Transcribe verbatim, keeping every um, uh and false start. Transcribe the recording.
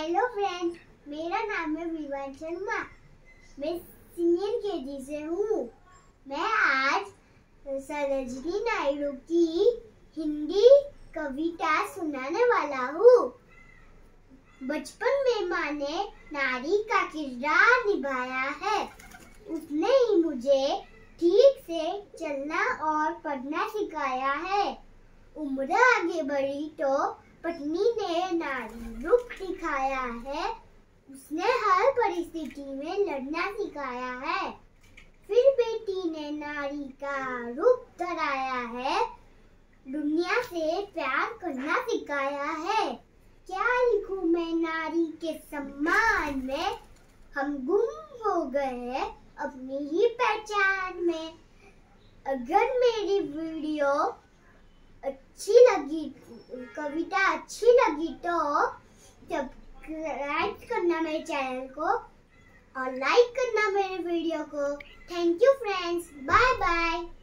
Hello friends, मेरा नाम है विवान शर्मा। मैं सीनियर केजी से हूँ। मैं आज सरोजिनी नायडू की हिंदी कविता सुनाने वाला हूँ। बचपन में माँ ने नारी का किरदार निभाया है। उसने ही मुझे ठीक से चलना और पढ़ना सिखाया है। उम्र आगे बढ़ी तो पत्नी ने नारी रूप दिखाया है। उसने हर परिस्थिति में लड़ना सिखाया है। फिर बेटी ने नारी का रूप धराया है। दुनिया से प्यार करना सिखाया है। क्या लिखूं मैं नारी के सम्मान में, हम गुम हो गए अपनी ही पहचान में। अगर मेरी वीडियो अच्छी लगी, कविता अच्छी लगी तो सब्सक्राइब करना मेरे चैनल को और लाइक करना मेरे वीडियो को। Thank you friends, bye bye.